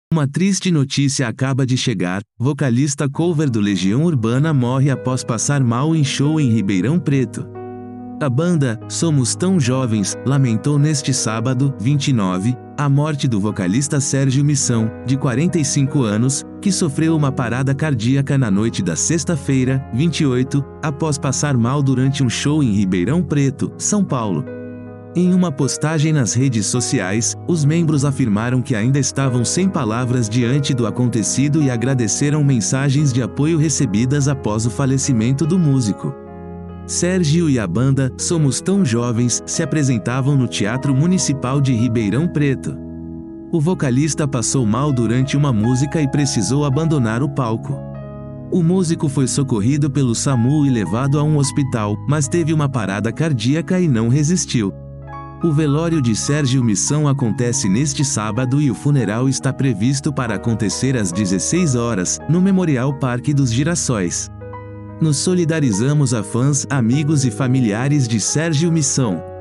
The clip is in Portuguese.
Uma triste notícia acaba de chegar: vocalista cover do Legião Urbana morre após passar mal em show em Ribeirão Preto. A banda, Somos Tão Jovens, lamentou neste sábado, 29, a morte do vocalista Sérgio Missão, de 45 anos, que sofreu uma parada cardíaca na noite da sexta-feira, 28, após passar mal durante um show em Ribeirão Preto, São Paulo. Em uma postagem nas redes sociais, os membros afirmaram que ainda estavam sem palavras diante do acontecido e agradeceram mensagens de apoio recebidas após o falecimento do músico. Sérgio e a banda, Somos Tão Jovens, se apresentavam no Teatro Municipal de Ribeirão Preto. O vocalista passou mal durante uma música e precisou abandonar o palco. O músico foi socorrido pelo SAMU e levado a um hospital, mas teve uma parada cardíaca e não resistiu. O velório de Sérgio Missão acontece neste sábado e o funeral está previsto para acontecer às 16 horas, no Memorial Parque dos Girassóis. Nos solidarizamos a fãs, amigos e familiares de Sérgio Missão.